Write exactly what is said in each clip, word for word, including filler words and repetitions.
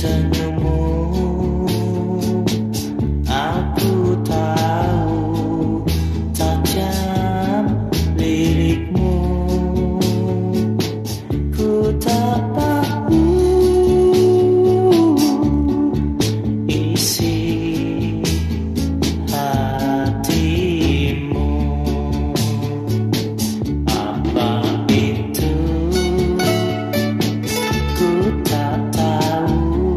senyummu. Aku tahu tajam lirikmu. Ku tak tahu isi hatimu. Apa itu? Ku tak tahu,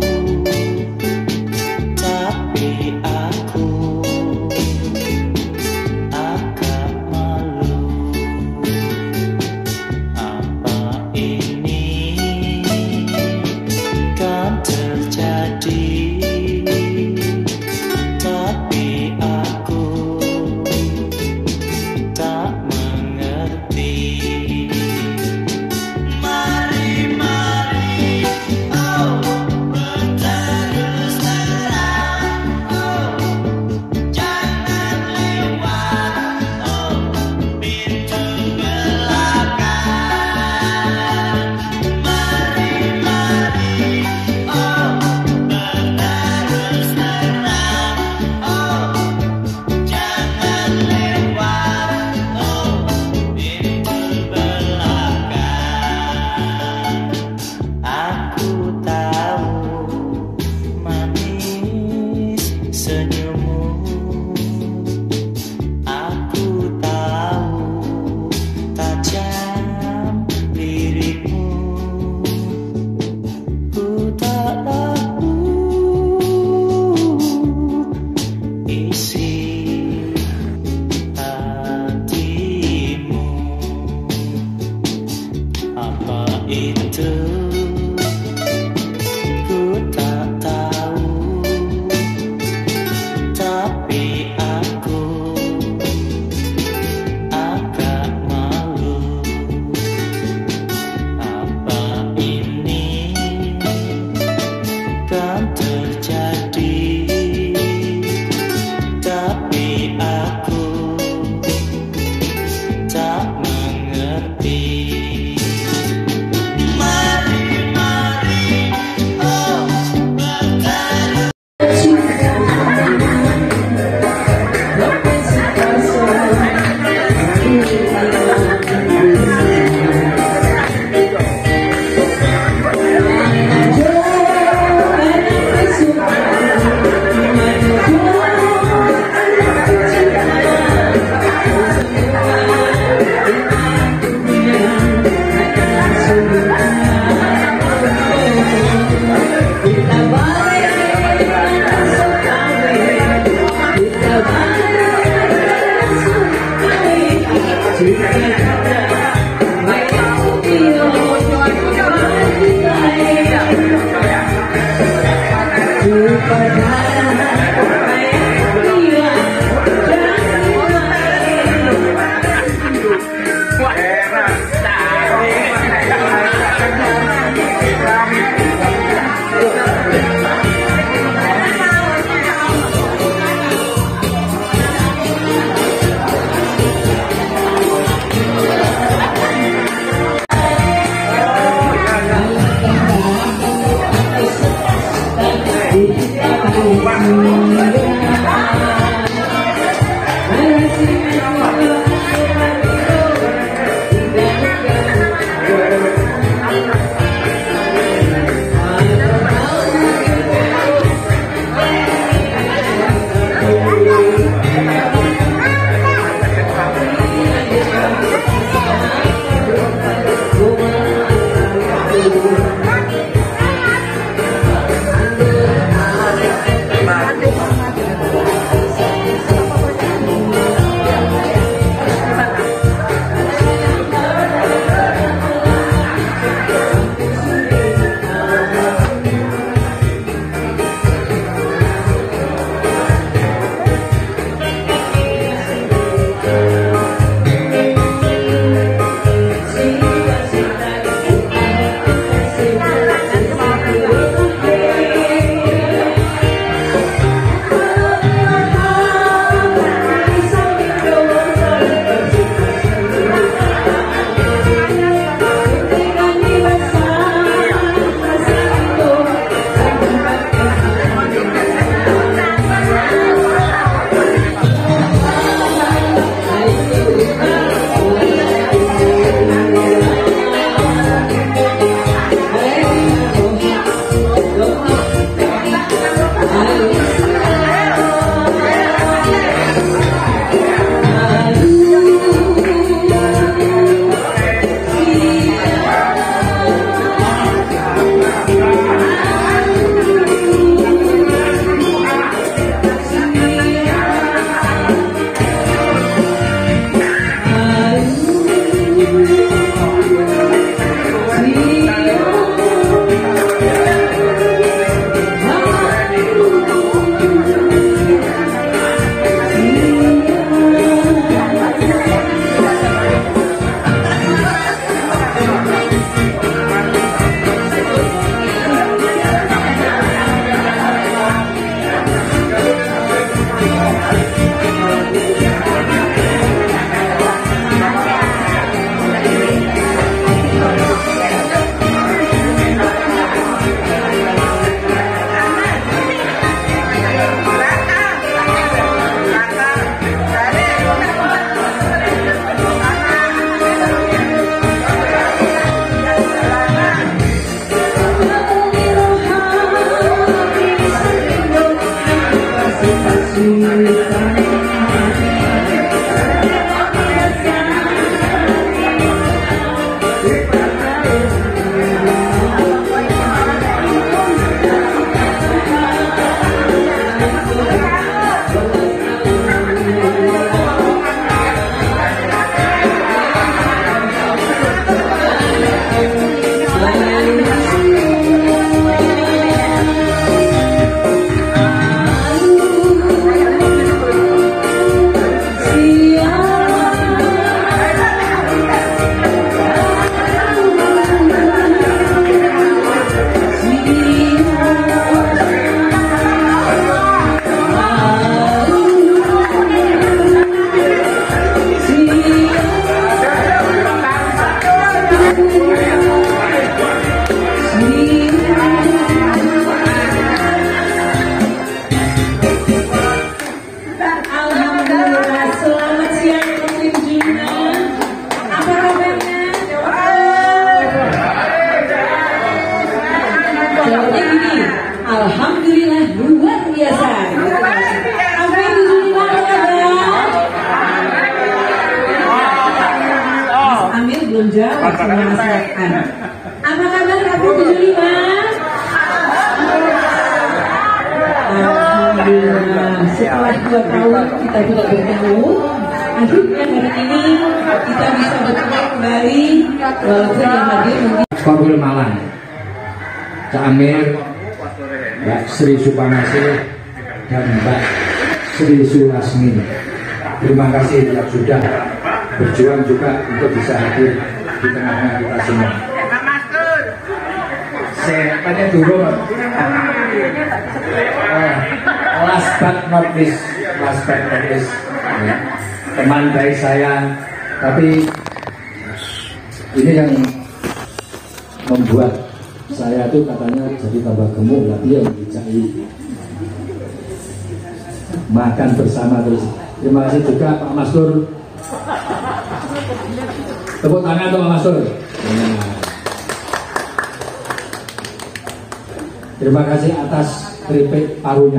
tapi aku agak malu. Apa ini kan terjadi? Tapi aku tak mengerti. Mari, mari, oh, berterus terang, oh, jangan lewat, oh, pintu belakang. Mari, mari, oh, berterus terang, oh, jangan lewat, oh, pintu belakang. Aku tahu manis senyummu. Aku tahu tajam lirikmu. Ku tak tahu isi hatimu. Apa itu? Ku tak tahu, tapi aku agak malu. Apa ini kan terjadi? Tapi aku tak mengerti. Mari, mari, oh, berterus. Terima kasih. Alhamdulillah luar biasa. Sampai tujuh lima ada. Mas Amir belum jawab sama Mas Rekan. Apa kabar Kapu tujuh lima? Alhamdulillah setelah dua tahun kita tidak bertemu, akhirnya hari ini kita bisa bertemu kembali walaupun yang hadir mungkin Korwil Malang, Cak Amir, Mbak Sri Supanasih, dan Mbak Sri Sulasmi. Terima kasih yang sudah berjuang juga untuk bisa hadir di tengah-tengah kita semua. Saya tanya dulu, uh, last but not least, last but not least, ya, teman baik saya, tapi ini yang membuat saya tuh katanya jadi tambah gemuk, lah dia membicai makan bersama terus. Terima kasih juga Pak Mastur. Tepuk tangan untuk Pak Mastur. Nah. Terima kasih atas keripik parunya.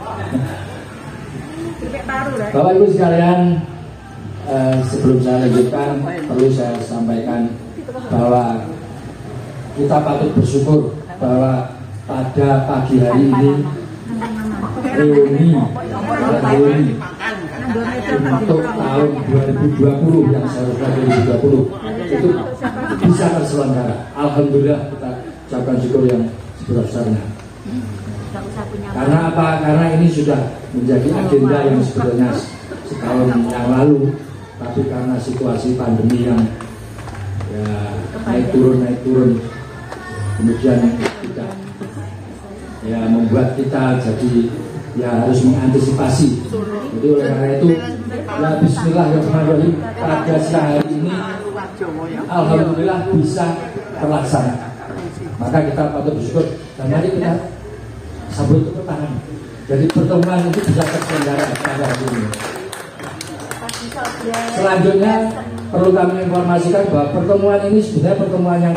Bapak Ibu sekalian, eh, sebelum saya lanjutkan perlu saya sampaikan bahwa kita patut bersyukur bahwa pada pagi hari ini reuni reuni untuk tahun dua ribu dua puluh yang seharusnya dua ribu dua puluh itu bisa terselenggara. Alhamdulillah kita ucapkan syukur yang sebesar-besarnya. Karena apa? Karena ini sudah menjadi agenda yang sebenarnya setahun yang lalu, tapi karena situasi pandemi yang ya, naik turun naik turun, kemudian kita ya membuat kita jadi ya harus mengantisipasi. Jadi oleh karena itu ya Bismillahirrahmanirrahim, pada siang hari ini alhamdulillah bisa terlaksana. Maka kita patut bersyukur dan mari kita sambut tepuk tangan. Jadi pertemuan itu bisa terselenggara pada hari ini. Selanjutnya perlu kami informasikan bahwa pertemuan ini sebenarnya pertemuan yang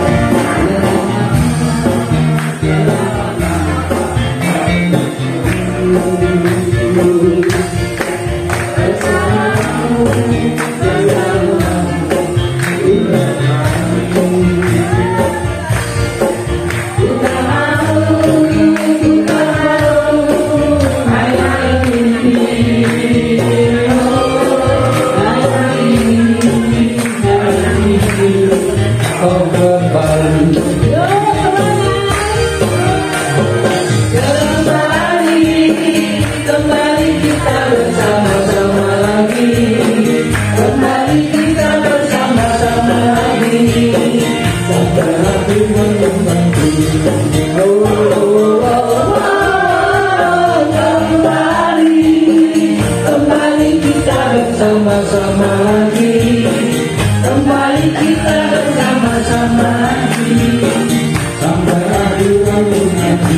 bersama-sama lagi, kembali kita bersama-sama lagi, sampai akhir hayat nanti.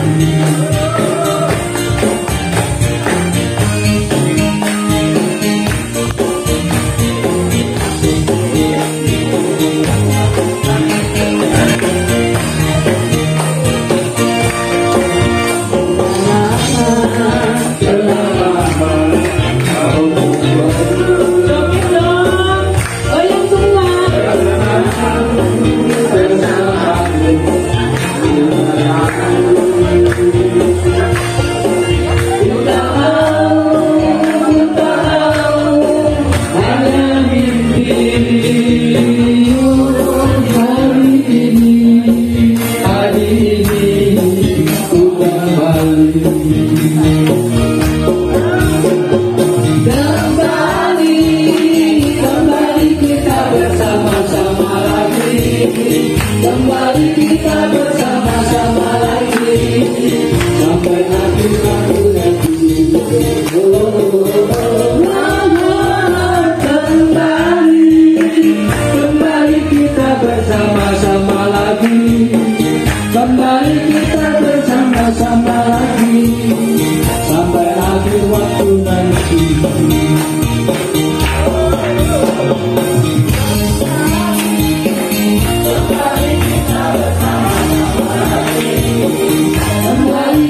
Kembali kita bersama-sama lagi, sampai akhir hayat nanti. Oh, oh, oh, oh, kembali, kembali kita bersama-sama lagi, kembali kita bersama-sama lagi, sampai akhir waktu nanti. Kembali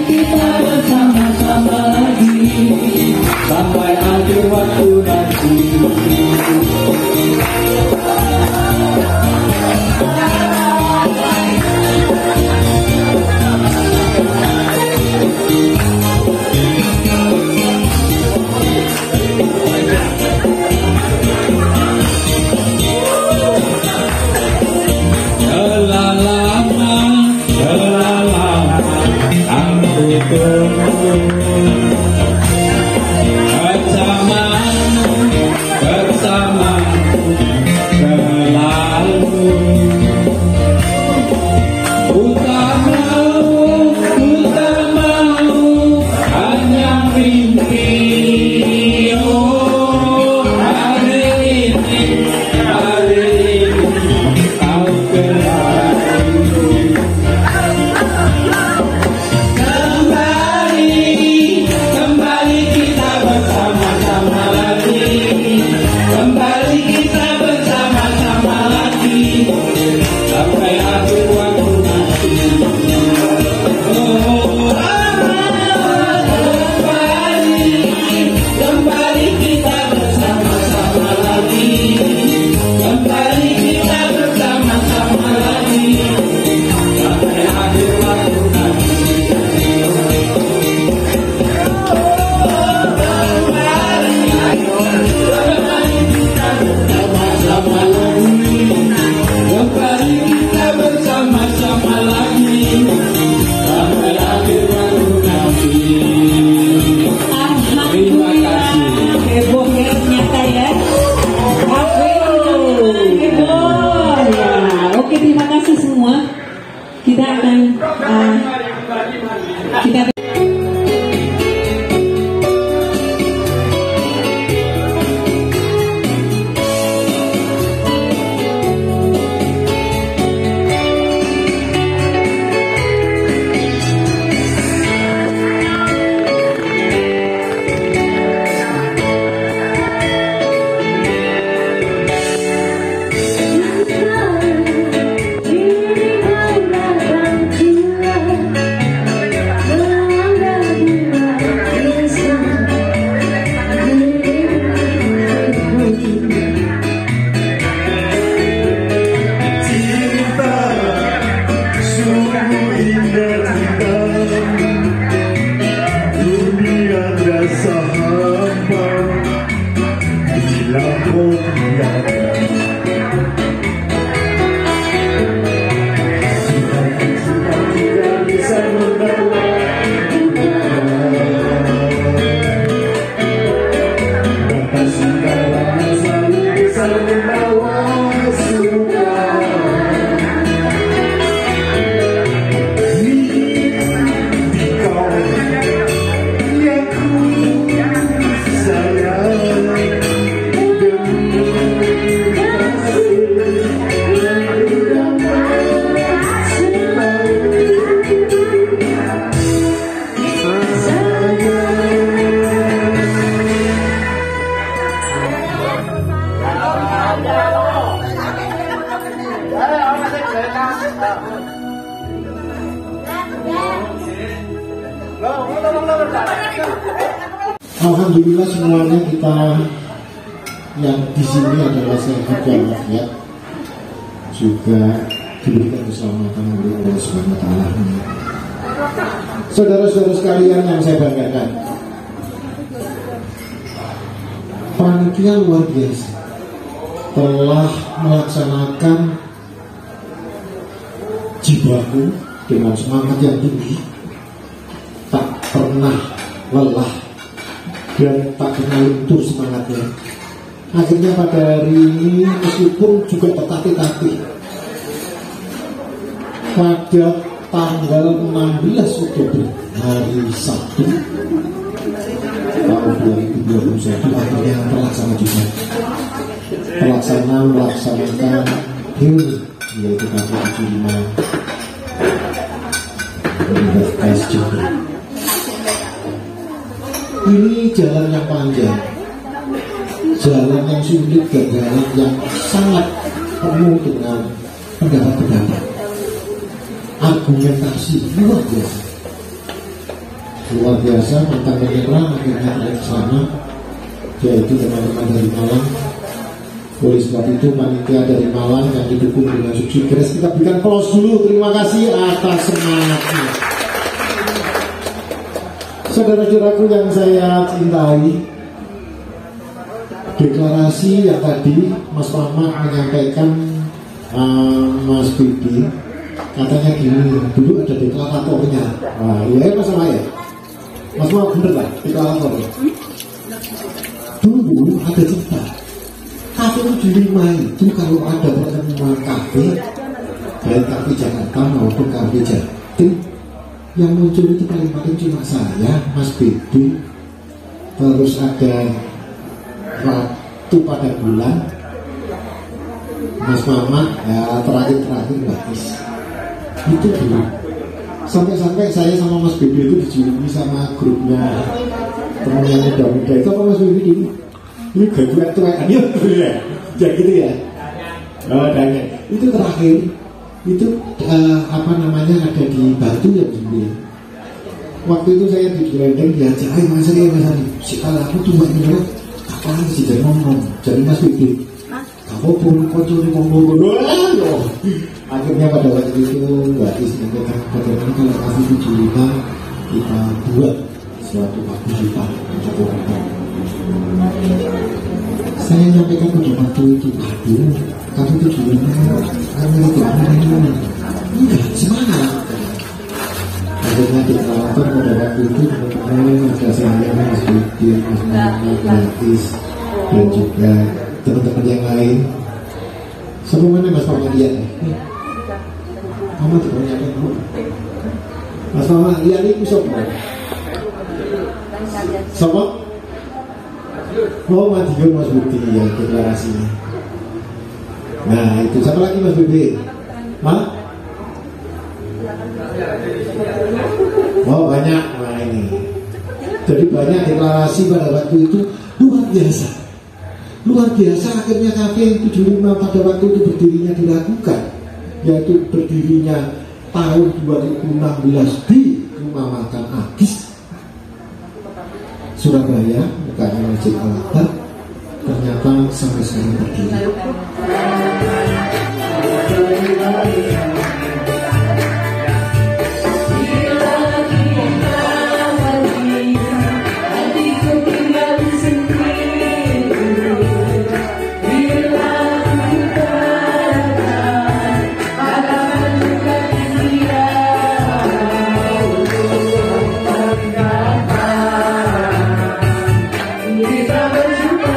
Alhamdulillah semuanya kita yang di sini adalah sehat walafiat, juga diberikan keselamatan oleh Allah Subhanahu wa taala. Saudara-saudara sekalian yang saya banggakan, panitia luar biasa telah melaksanakan jibaku dengan semangat yang tinggi, tak pernah lelah dan tak pernah luntur semangatnya. Akhirnya pada hari ini meskipun juga tertatih-tatih, pada tanggal enam belas Oktober hari Sabtu tahun dua ribu dua puluh satu akhirnya terlaksana juga. Pelaksana melaksanakan healing yaitu K P tujuh puluh lima Universitas Jember. Ini jalan yang panjang, jalan yang sulit, jalan yang sangat penuh dengan pendapat-pendapat, argumentasi luar biasa, luar biasa tentang menyerang akhirnya dari sana, yaitu teman-teman dari Malang. Oleh sebab itu panitia dari Malang yang didukung dengan sukses, kita berikan aplaus dulu. Terima kasih atas semangatnya. Saudara-saudaraku yang saya cintai, deklarasi yang tadi Mas Mama menyampaikan, uh, Mas Bibi katanya gini, dulu ada deklaratornya. Wah, iya Mas Mama ya? Mas Mama bener lah deklaratornya. Dulu ada cerita K P tujuh puluh lima itu kalau ada pertemuan kafe, baik kafe Jakarta maupun kafe Jatim, yang muncul itu paling-paling cuma saya, Mas Bibi, terus ada Ratu pada bulan, Mas Mama, ya terakhir-terakhir Mbak Is. Itu dulu. Sampai-sampai saya sama Mas Bibi itu dijuluki sama grupnya teman yang muda-muda itu, apa Mas Bibi dulu? Ini gak tuaan ya, ya gitu ya. Oh, dan itu terakhir itu uh, apa namanya ada di Batu ya Bibi. Waktu itu saya di Gelendeng diajak, ayo mas saya mas Adi, sekarang aku tuh mbak ini kapan sih jadi ngomong, jadi Mas Bibi. Kamu pun kocok nih ngomong, akhirnya pada waktu itu Mbak Is menyampaikan bagaimana kalau K P tujuh puluh lima kita buat suatu aktivitas untuk orang. Saya menyampaikan pada waktu itu, aduh, K P tujuh puluh lima karena itu ini enggak semangat. Akhirnya kita lakukan pada waktu itu teman-teman ada saya, Mas Bibi, Mas Muhammad, Mbak Is, dan juga teman-teman yang lain. Semuanya Mas Mama lihat nih. Mama tuh banyak yang dulu. Mas Mama lihat ini siapa? Siapa? Oh, Madiun Mas Budi ya deklarasinya. Nah itu siapa lagi Mas Bibi? Hah? Oh banyak. Nah ini. Jadi banyak deklarasi pada waktu itu luar biasa. Luar biasa akhirnya K P tujuh puluh lima pada waktu itu berdirinya dilakukan, yaitu berdirinya tahun dua ribu enam belas di Rumah Makan Agis Surabaya, bukan Masjid Al-Akbar. Ternyata sampai sekarang berdiri.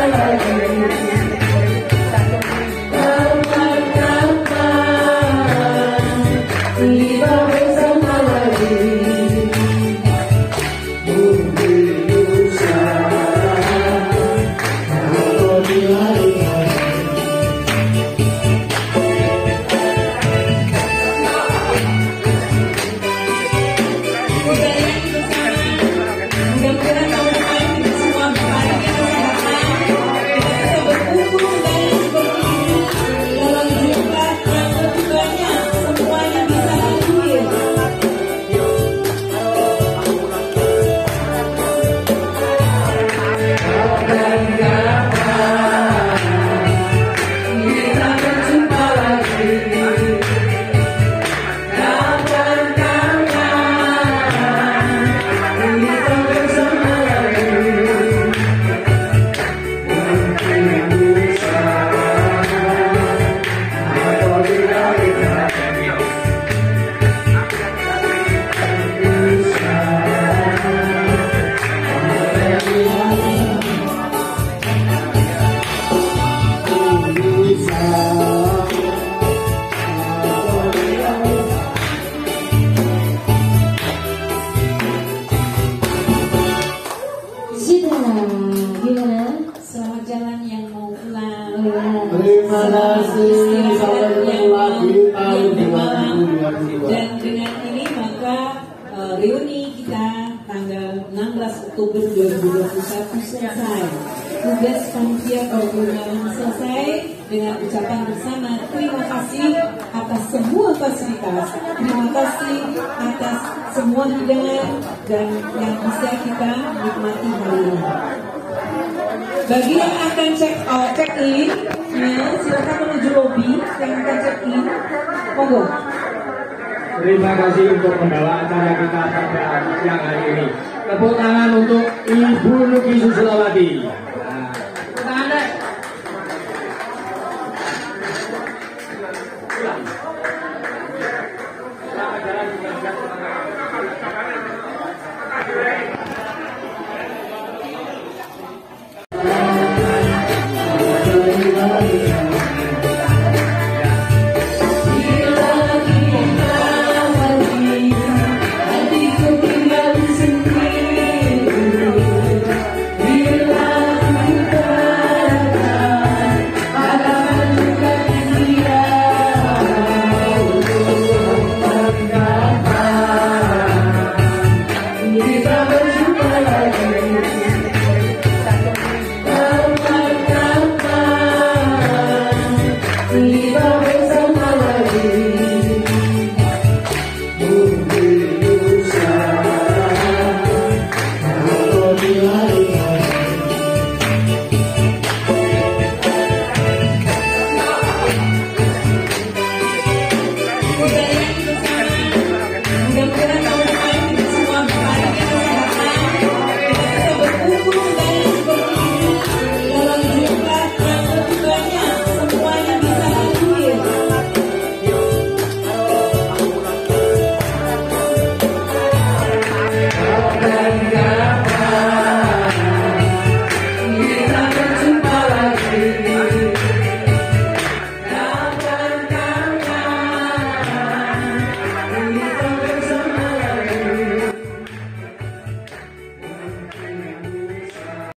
Kita berjumpa lagi. uh, reuni kita tanggal enam belas Oktober dua ribu dua puluh satu selesai. Tugas panitia kerukunan selesai dengan ucapan bersama terima kasih atas semua fasilitas, terima kasih atas semua hidangan dan yang bisa kita nikmati hari ini. Bagi yang akan check out, check in, ya, silakan menuju lobby yang akan check in. Monggo. Terima kasih untuk pembawa acara kita pada siang hari ini. Tepuk tangan untuk Ibu Nuki Susilawati.